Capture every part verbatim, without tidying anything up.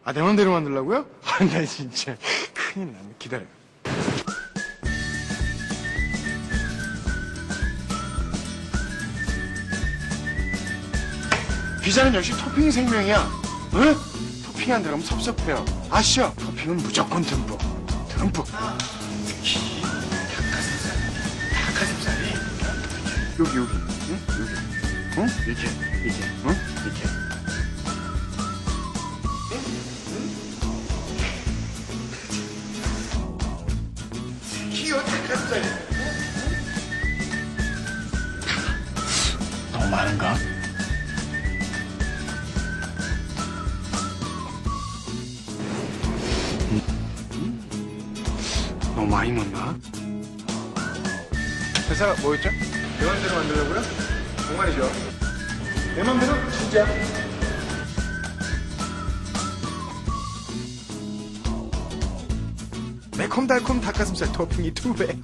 아, 내 맘대로 만들라고요? 아, 나 진짜 큰일 나네. 기다려. 피자는 역시 토핑이 생명이야. 응? 토핑 안 들어가면 섭섭해요. 아시죠? 토핑은 무조건 듬뿍. 듬뿍. 특히 닭가슴살. 닭가슴살이 여기 여기. 응? 여기. 응? 이렇게. 이렇게. 응? 이렇게. 너무 많은가? 음? 음? 너무 많이 넣나? 회사가 뭐였죠? 내 맘대로 만들려고요? 정말이죠. 내 맘대로 진짜. 매콤달콤 닭가슴살 토핑이 두 배.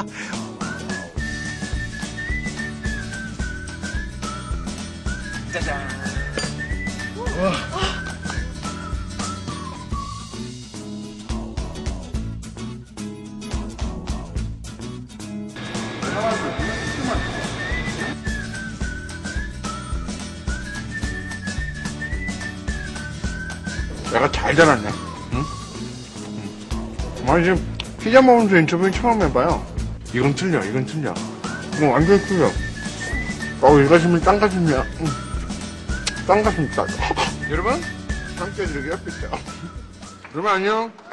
짜잔. 와. 내가 잘 자랐네. 응? 응. 아니 지금 피자 먹으면서 인터뷰 처음 해봐요. 이건 틀려, 이건 틀려. 이건 완전 틀려. 어우, 이 가슴이 딴 가슴이야. 응. 딴 가슴 따. 여러분, 함께 즐겨요, 피자. 여러분 안녕.